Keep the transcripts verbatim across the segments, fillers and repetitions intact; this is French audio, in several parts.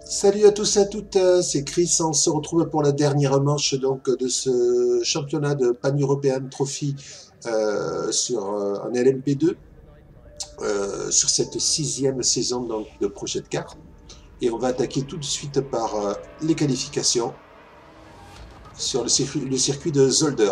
Salut à tous et à toutes, euh, c'est Chris. On se retrouve pour la dernière manche donc de ce championnat de Pan-European Trophy euh, sur euh, en L M P deux, euh, sur cette sixième saison donc, de Project Car. Et on va attaquer tout de suite par euh, les qualifications sur le circuit, le circuit de Zolder.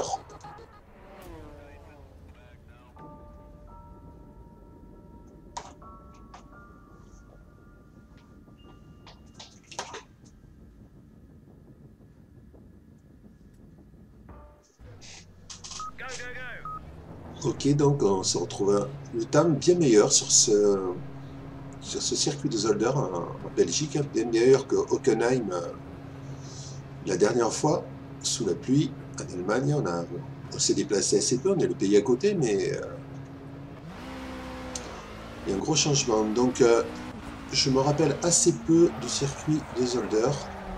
Ok, donc on se retrouve le temps bien meilleur sur ce, sur ce circuit de Zolder en, en Belgique, bien meilleur que Hockenheim euh, la dernière fois, sous la pluie, en Allemagne. On, a, on s'est déplacé assez peu, on est le pays à côté, mais euh, il y a un gros changement. Donc euh, je me rappelle assez peu du circuit de Zolder.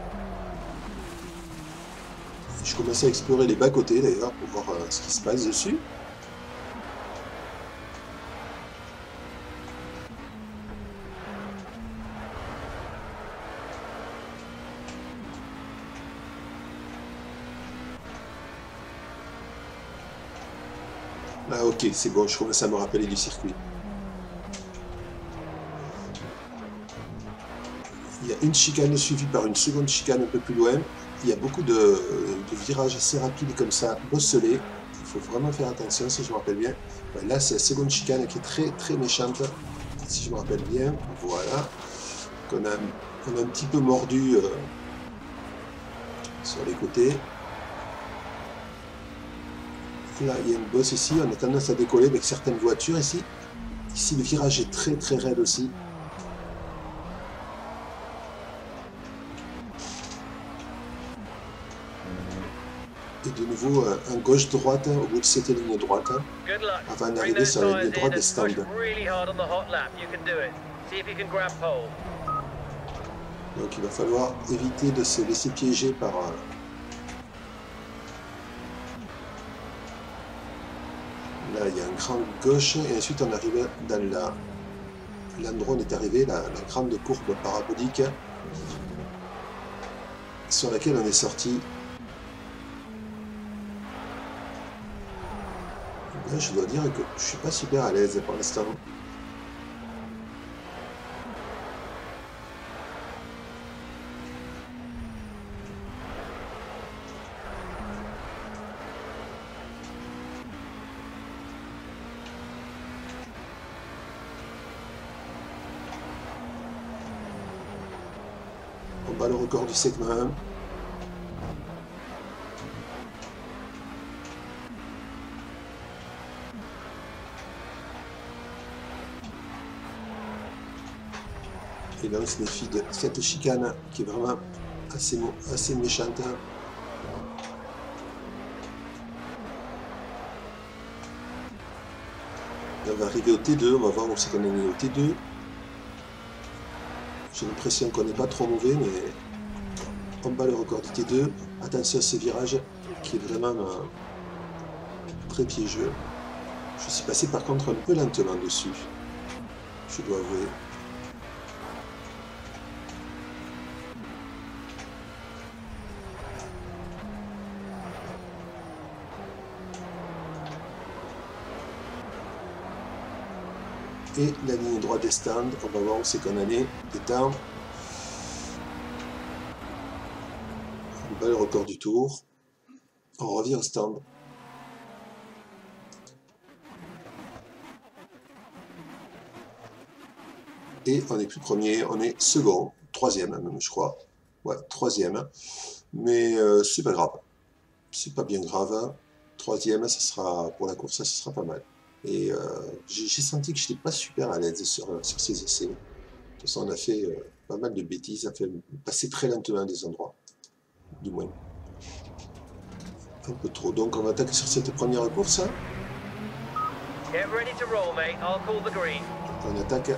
Je commençais à explorer les bas-côtés d'ailleurs pour voir euh, ce qui se passe dessus. Ah ok, c'est bon, je commence à me rappeler du circuit. Il y a une chicane suivie par une seconde chicane un peu plus loin. Il y a beaucoup de, de virages assez rapides comme ça, bosselés. Il faut vraiment faire attention si je me rappelle bien. Ouais, là, c'est la seconde chicane qui est très très méchante, si je me rappelle bien. Voilà. Qu'on a, on a un petit peu mordu euh, sur les côtés. Là, il y a une bosse ici. On a tendance à décoller avec certaines voitures ici. Ici, le virage est très très raide aussi. Et de nouveau, un gauche-droite au bout de cette ligne droite, avant d'arriver sur la ligne droite des stands. Donc il va falloir éviter de se laisser piéger par... Là, il y a un grand gauche, et ensuite on arrive dans la... l'endroit où on est arrivé, la, la grande courbe parabolique, sur laquelle on est sorti. Là, je dois dire que je suis pas super à l'aise pour l'instant. On bat le record du segment. Et là, on se méfie de cette chicane qui est vraiment assez, assez méchante. Et on va arriver au T deux, on va voir où c'est qu'on est au T deux. J'ai l'impression qu'on n'est pas trop mauvais, mais on bat le record du T deux. Attention à ce virage qui est vraiment euh, très piégeux. Je suis passé par contre un peu lentement dessus, je dois avouer. Et la ligne droite des stands, on va voir où c'est qu'on en est, des temps. On bat le record du tour. On revient au stand. Et on n'est plus premier, on est second, troisième même, je crois. Ouais, troisième. Mais euh, c'est pas grave. C'est pas bien grave. Troisième, ça sera, pour la course, ça sera pas mal. Et euh, j'ai senti que je n'étais pas super à l'aise sur, sur ces essais. De toute façon, on a fait euh, pas mal de bêtises, on a fait passer très lentement des endroits, du moins. Un peu trop. Donc on va attaquer sur cette première course. On attaque.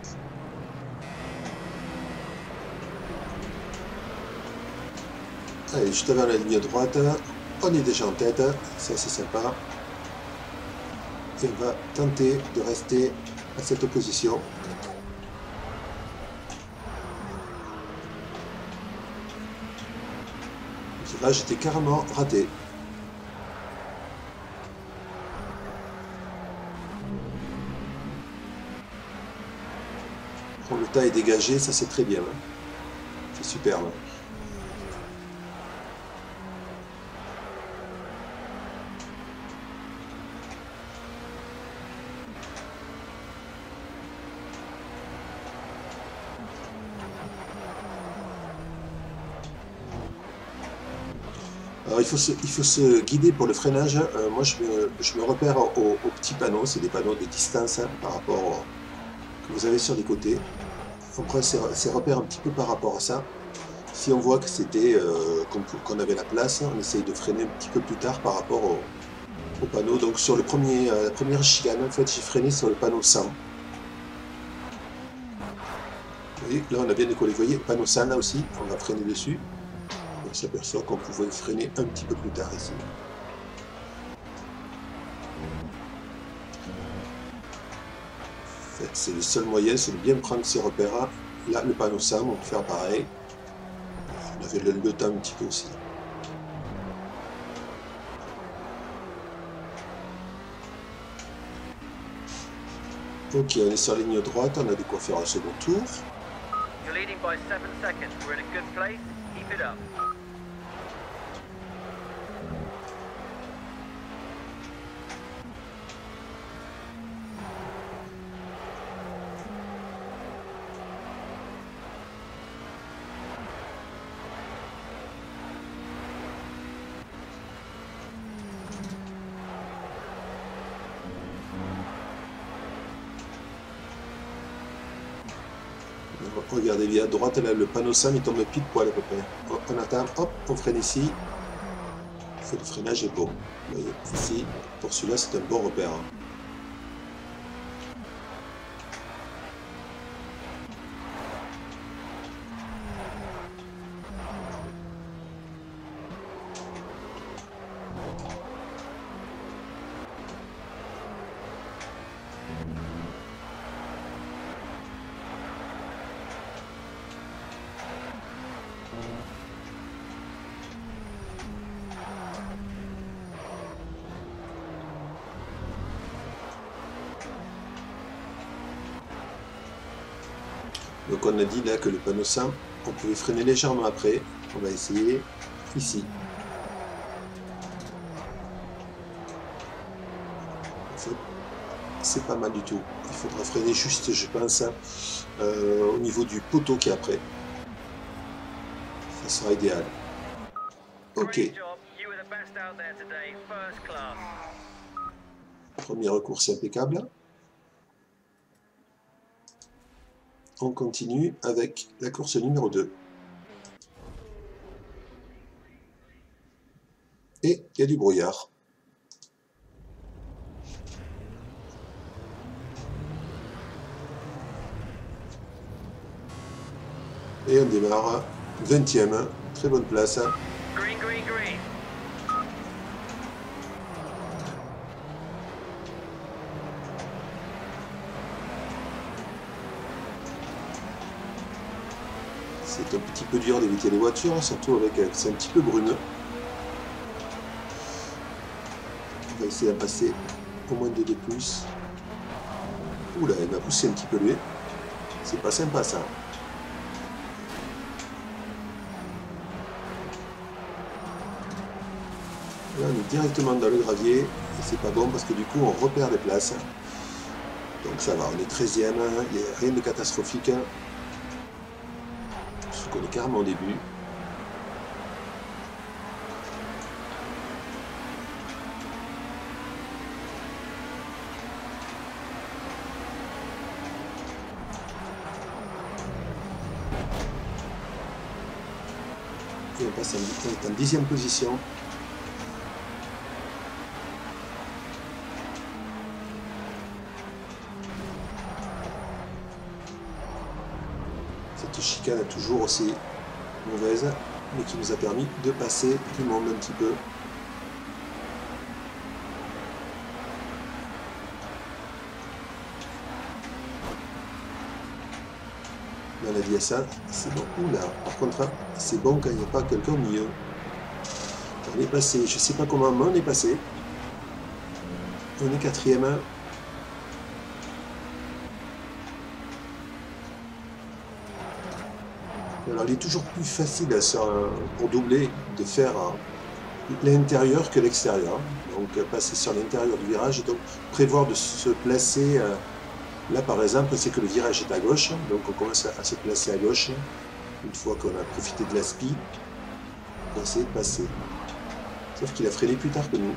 Allez, juste avant la ligne droite, on est déjà en tête, ça c'est sympa. Et on va tenter de rester à cette position. Là, j'étais carrément raté. Bon, le tas est dégagé, ça c'est très bien. Hein. C'est superbe. Alors il faut, se, il faut se guider pour le freinage. Euh, moi je me, je me repère aux, aux petits panneaux, c'est des panneaux de distance hein, par rapport au, que vous avez sur les côtés. On prend ces, ces repères un petit peu par rapport à ça. Si on voit que c'était euh, qu'on avait la place, on essaye de freiner un petit peu plus tard par rapport au, au panneau. Donc sur le premier, euh, la première chicane, en fait j'ai freiné sur le panneau cent. Vous voyez, là on a bien décollé. Vous voyez, le panneau cent là aussi, on va freiner dessus. On s'aperçoit qu'on pouvait freiner un petit peu plus tard ici. En fait, c'est le seul moyen, c'est de bien prendre ces repères-là. Là, le panneau cent, on peut faire pareil. On avait le, le temps un petit peu aussi. Ok, on est sur la ligne droite, on a de quoi faire un second tour. You're leading by seven seconds. We're in a good place. Keep it up. Regardez bien à droite, là, le panneau cent il tombe pile poil à peu près. On attend, hop, on freine ici. Et le freinage est bon. Vous voyez, ici, pour celui-là, c'est un bon repère. Donc on a dit là que le panneau cent, on pouvait freiner légèrement après. On va essayer ici. En fait, c'est pas mal du tout. Il faudra freiner juste, je pense, euh, au niveau du poteau qui est après. Ça sera idéal. Ok. Première course impeccable. On continue avec la course numéro deux. Et il y a du brouillard. Et on démarre. vingtième, très bonne place. Green, green, green. C'est un petit peu dur d'éviter les voitures, surtout avec c'est un petit peu bruneux. On va essayer de passer au moins deux de plus. Oula, il m'a poussé un petit peu lui. C'est pas sympa ça. Là on est directement dans le gravier et c'est pas bon parce que du coup on repère des places. Donc ça va, on est treizième, il n'y a rien de catastrophique. On est carrément au début. Et on passe en, en dixième position. Cette chicane est toujours aussi mauvaise, mais qui nous a permis de passer du monde un petit peu. Là, on a dit à ça, c'est bon. Oula, par contre, c'est bon quand il n'y a pas quelqu'un au milieu. On est passé, je sais pas comment, mais on est passé. On est quatrième. Alors il est toujours plus facile sur un, pour doubler de faire l'intérieur que l'extérieur. Donc passer sur l'intérieur du virage et donc prévoir de se placer. Euh, là par exemple, c'est que le virage est à gauche, donc on commence à, à se placer à gauche. Une fois qu'on a profité de la spi, on va essayer de passer. Sauf qu'il a freiné plus tard que nous.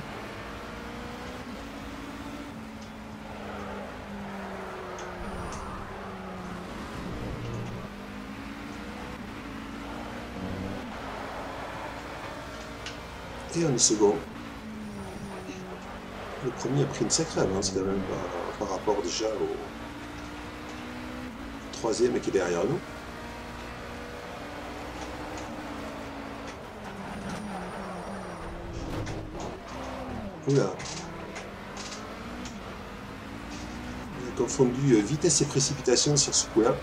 Et on est second. Le premier a pris une sacrée avance quand même par, par rapport déjà au troisième qui est derrière nous. Oula. On a confondu vitesse et précipitation sur ce coup-là.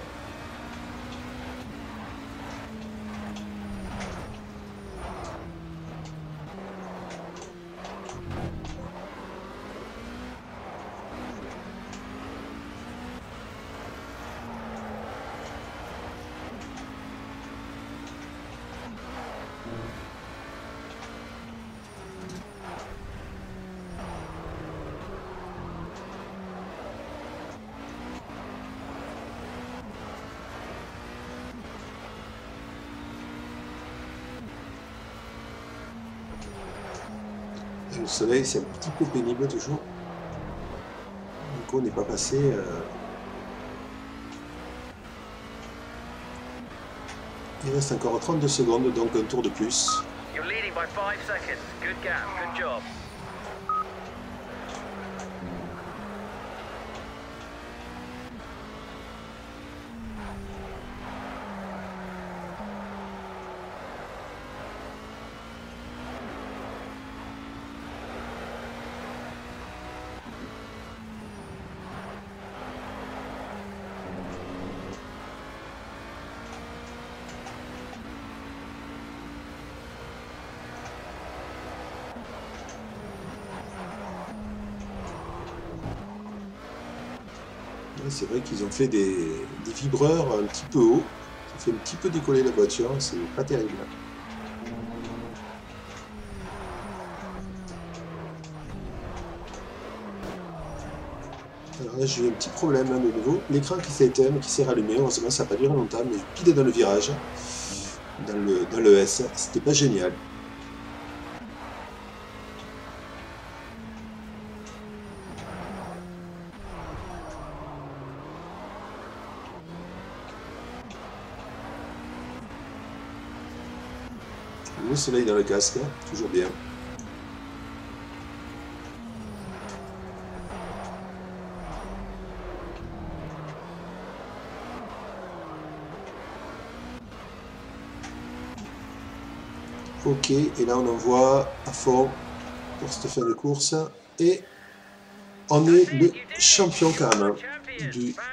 Le soleil, c'est un petit peu pénible toujours. Donc on n'est pas passé. Euh... Il reste encore trente-deux secondes, donc un tour de plus. You're leading by five seconds. Good gap, good job. C'est vrai qu'ils ont fait des, des vibreurs un petit peu haut, ça fait un petit peu décoller la voiture, c'est pas terrible. Alors là j'ai eu un petit problème hein, de nouveau, l'écran qui s'est éteint, qui s'est rallumé, heureusement ça n'a pas duré longtemps, mais pile dans le virage, dans le, dans le S, c'était pas génial. Le soleil dans le casque, toujours bien. Ok, et là on envoie à fond pour cette fin de course. Et on est le champion carrément du, du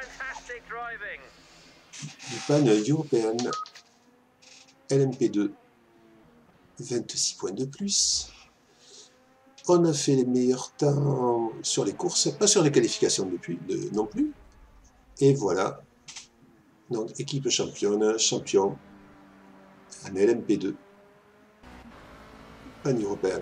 Pan European L M P deux. vingt-six points de plus. On a fait les meilleurs temps sur les courses, pas sur les qualifications depuis, de, non plus. Et voilà. Donc équipe championne, champion en L M P deux. Pan-européenne.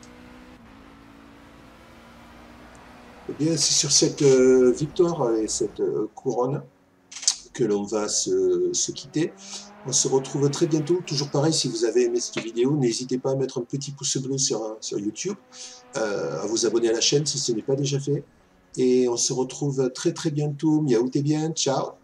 Eh bien, c'est sur cette euh, victoire et cette euh, couronne que l'on va se, se quitter. On se retrouve très bientôt. Toujours pareil, si vous avez aimé cette vidéo, n'hésitez pas à mettre un petit pouce bleu sur, sur YouTube, euh, à vous abonner à la chaîne si ce n'est pas déjà fait. Et on se retrouve très très bientôt. Miaou, t'es bien, ciao.